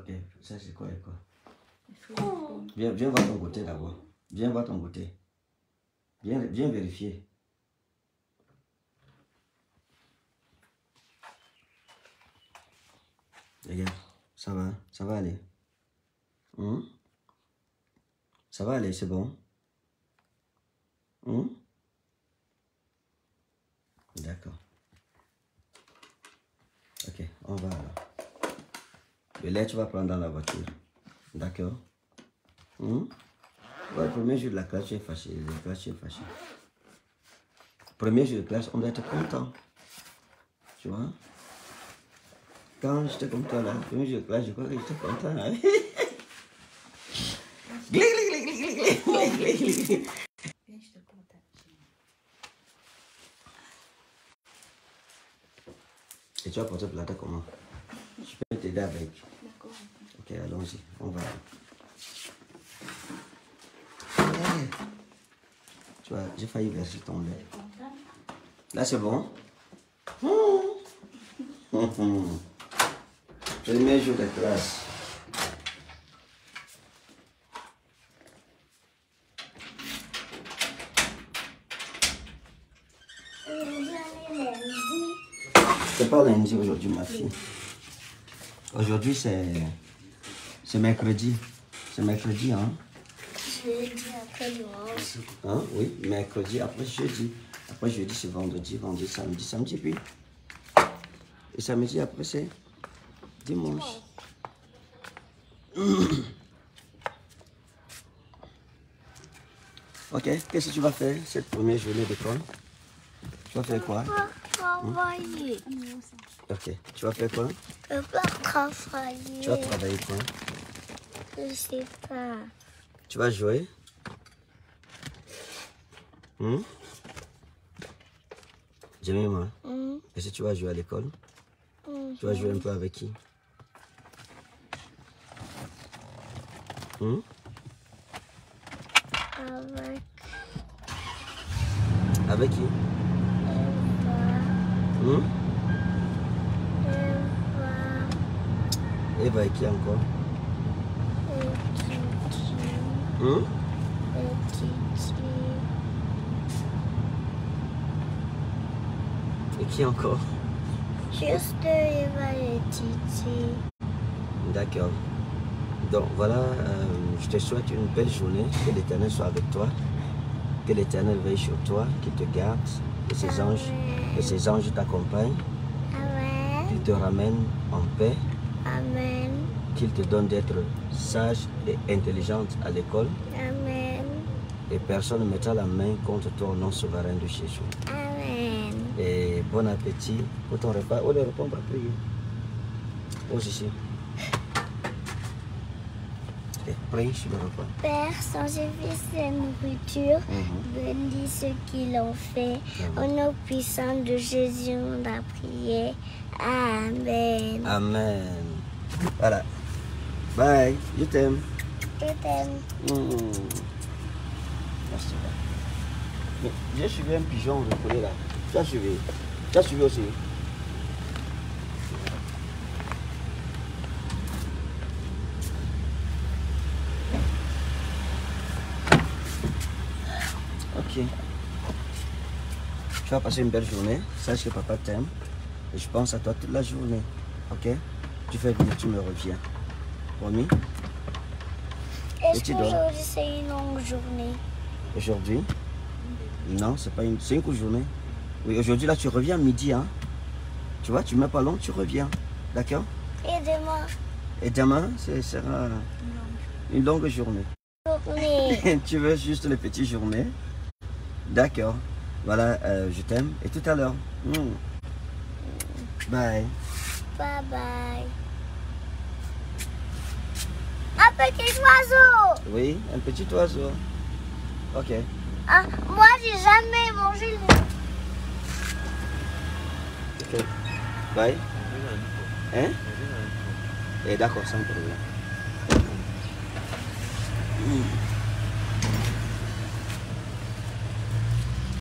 Ok, ça c'est quoi et quoi? Viens voir ton côté d'abord. Viens voir ton côté. Viens vérifier. Regarde, ça va aller. Ça va aller, c'est bon. D'accord. Ok, on va alors. Le lait, tu vas prendre dans la voiture. D'accord. Ouais, le premier jour de la classe, tu es fâché. Premier jour de classe, on doit être content. Tu vois? Quand j'étais comme toi là, le premier jour de classe, je crois que j'étais content. Hein? Et tu vas porter le latte comment? Je peux t'aider avec. D'accord. Ok, allons-y. On va. Allez. Tu vois, j'ai failli verser ton lait. Là, c'est bon? Premier jour de classe. C'est pas lundi aujourd'hui, ma fille. Aujourd'hui, c'est mercredi. C'est mercredi, hein? Jeudi après dimanche. Hein? Oui, mercredi après jeudi. Après jeudi, c'est vendredi, samedi, puis. Et samedi après, c'est dimanche. Ok, qu'est-ce que tu vas faire cette première journée d'école? Tu vas faire quoi? Travailler. Ok, tu vas faire quoi? Je vais travailler. Tu vas travailler quoi? Je sais pas. Tu vas jouer? Jemima, est-ce que tu vas jouer à l'école? Tu vas jouer un peu avec qui? Avec qui? Eva et qui encore? Et qui encore? Juste Eva et Titi. D'accord. Donc voilà, je te souhaite une belle journée. Que l'Éternel soit avec toi. Que l'Éternel veille sur toi, qu'il te garde. Que ses anges t'accompagnent. Amen. Qu'il te ramène en paix. Amen. Qu'il te donne d'être sage et intelligente à l'école. Amen. Et personne ne mettra la main contre toi au nom souverain de Jésus. Amen. Et bon appétit pour ton repas. Oh, le repas, on va prier. Oh, ici. Et prie sur le repas. Père, sanctifie cette nourriture, bénis ceux qui l'ont fait. Au nom puissant de Jésus, on a prié. Amen. Amen. Voilà. Bye. Je t'aime. Je t'aime. Merci. Mais j'ai suivi un pigeon recollé là. Tu as suivi? Tu as suivi aussi? Ok. Tu vas passer une belle journée. Sache que papa t'aime. Et je pense à toi toute la journée. Ok? Tu fais bien, tu me reviens. Promis? Est-ce qu'aujourd'hui c'est une longue journée? Aujourd'hui? Non, c'est pas une... C'est une courte journée. Oui, aujourd'hui là tu reviens à midi, hein? Tu vois, tu mets pas long, tu reviens. D'accord? Et demain? Et demain, ce sera une longue journée. Tu veux juste les petites journées? D'accord. Voilà, je t'aime. Et tout à l'heure. Bye. Bye bye. Un petit oiseau. Oui, un petit oiseau. Ok. Ah, moi, j'ai jamais mangé le... Ok. Bye. Hein? Et d'accord, sans problème.